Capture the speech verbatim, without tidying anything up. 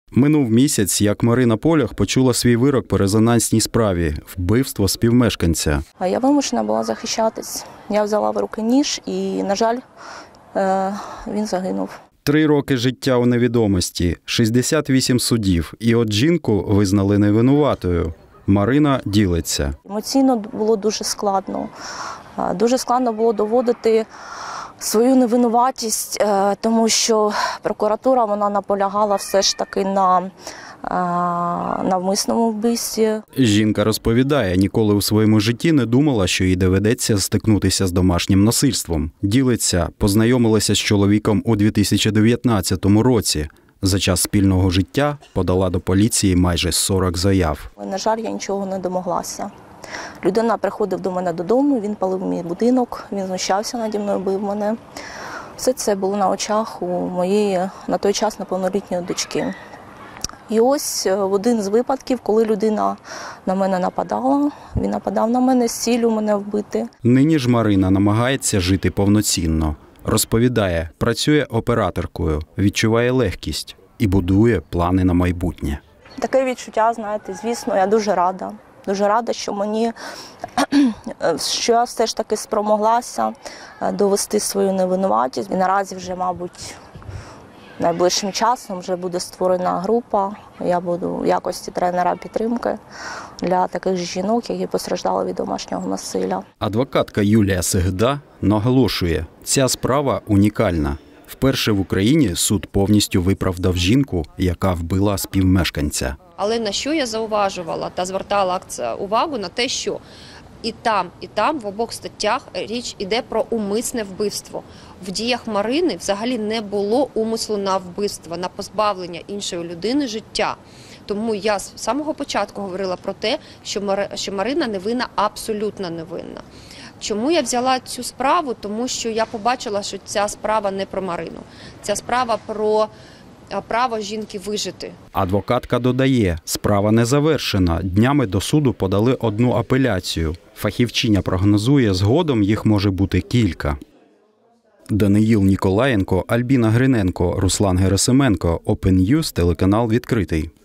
Минув місяць, як Марина Полях почула свій вирок по резонансній справі – вбивство співмешканця. А я вимушена була захищатись. Я взяла в руки ніж і, на жаль, він загинув. Три роки життя у невідомості, шістдесят вісім судів. І от жінку визнали невинуватою. Марина ділиться. Емоційно було дуже складно. Дуже складно було доводити свою невинуватість, тому що прокуратура вона наполягала все ж таки на навмисному вбивстві. Жінка розповідає, ніколи у своєму житті не думала, що їй доведеться стикнутися з домашнім насильством. Ділиться, познайомилася з чоловіком у дві тисячі дев'ятнадцятому році. За час спільного життя подала до поліції майже сорок заяв. На жаль, я нічого не домоглася. Людина приходив до мене додому, він палив мій будинок, він знущався наді мною, бив мене. Все це було на очах у моєї на той час неповнолітньої дочки. І ось в один з випадків, коли людина на мене нападала, він нападав на мене з ціллю мене вбити. Нині ж Марина намагається жити повноцінно. Розповідає, працює операторкою, відчуває легкість і будує плани на майбутнє. Таке відчуття, знаєте, звісно, я дуже рада. Дуже рада, що мені, що я все ж таки спромоглася довести свою невинуватість. І наразі вже, мабуть, найближчим часом вже буде створена група. Я буду в якості тренера підтримки для таких жінок, які постраждали від домашнього насилля. Адвокатка Юлія Сегда наголошує, ця справа унікальна. Вперше в Україні суд повністю виправдав жінку, яка вбила співмешканця. Але на що я зауважувала та звертала увагу на те, що і там, і там в обох статтях річ іде про умисне вбивство. В діях Марини взагалі не було умислу на вбивство, на позбавлення іншої людини життя. Тому я з самого початку говорила про те, що Марина невинна, абсолютно невинна. Чому я взяла цю справу? Тому що я побачила, що ця справа не про Марину. Ця справа про право жінки вижити. Адвокатка додає, справа не завершена. Днями до суду подали одну апеляцію. Фахівчиня прогнозує, згодом їх може бути кілька. Даниїл Ніколаєнко, Альбіна Гриненко, Руслан Герасименко, Open News, телеканал «Відкритий».